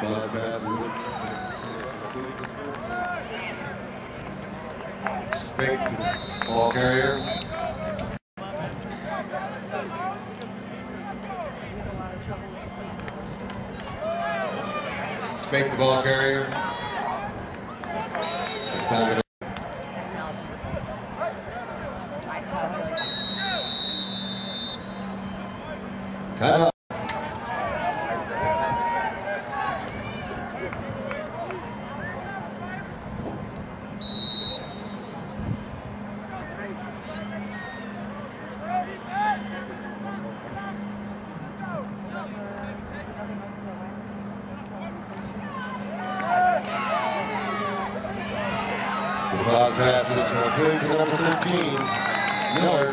Buzz passes it. Spake to ball carrier. Spake the ball carrier. It's time to time out. The cross passes to number 13, Miller.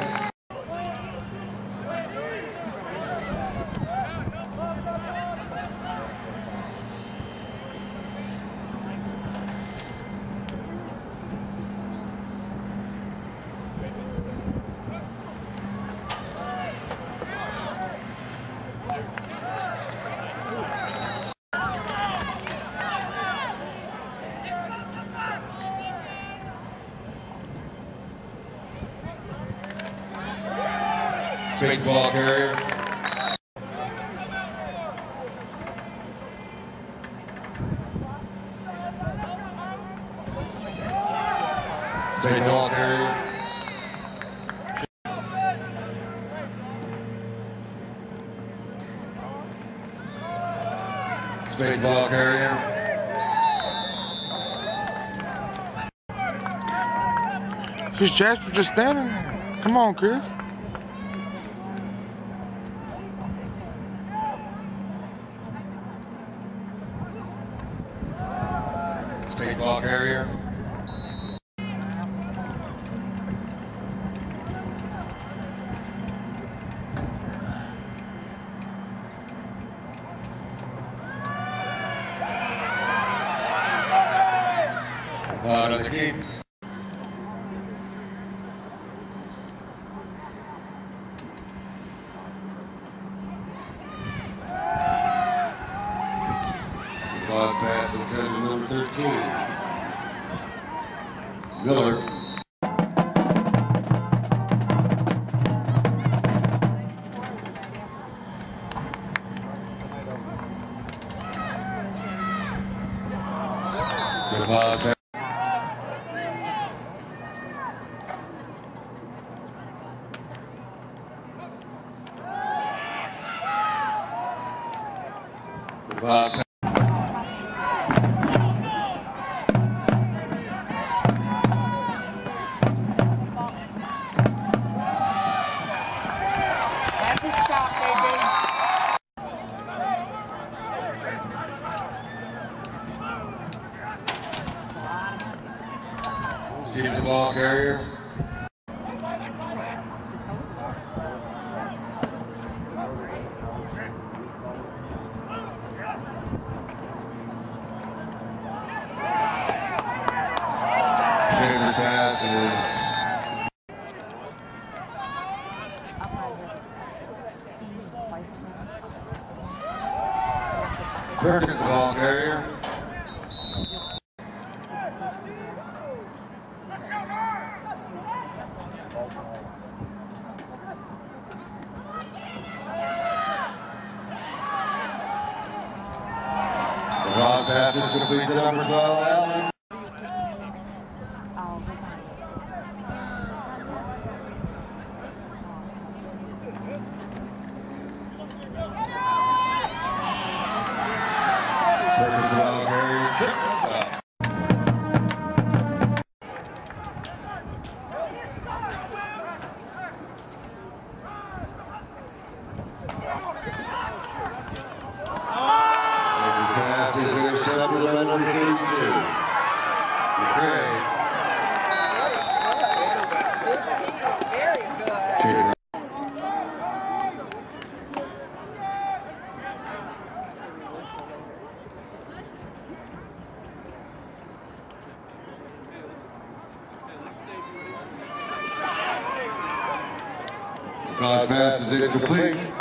Straight ball carrier. Straight ball carrier. Straight ball carrier. Chris Jasper just standing there. Come on, Chris. Straight ball carrier. Cloud on the keep. Cross pass intended to number 13, Miller. The cross pass. The cross pass. Sees the ball carrier. Chambers pass is Perkins the ball carrier. The cross pass is complete to number 12, Allen. Perkins the ball carrier. Triple stop. Pass is intercepted by number 32. McCray. Very good. Cross pass is incomplete.